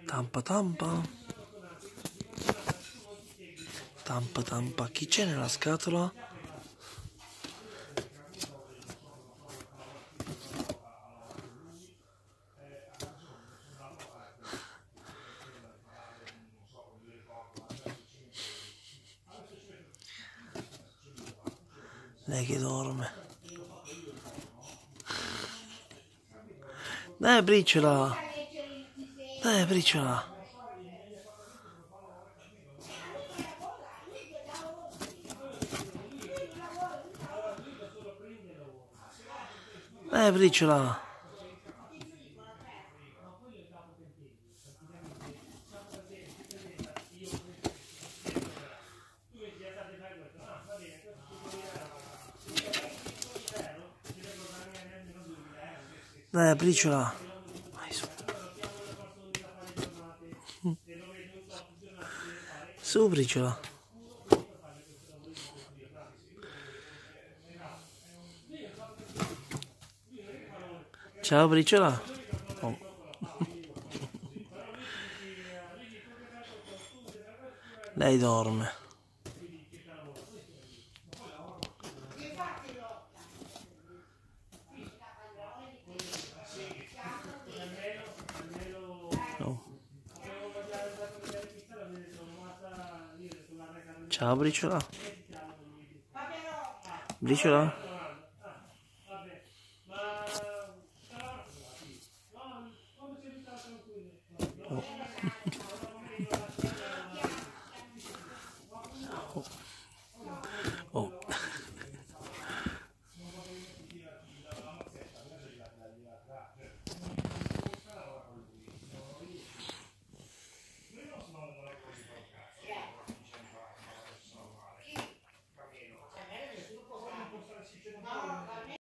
Tampa tampa. Tampa tampa. Chi c'è nella scatola? Lei che dorme. Dai, briciola. Dai, briciola. Briciola. Dai, briciola. Vai su. Su, briciola. Ciao, briciola. Oh. Lei dorme. Oh. Ciao, briciola. Briciola. Oh.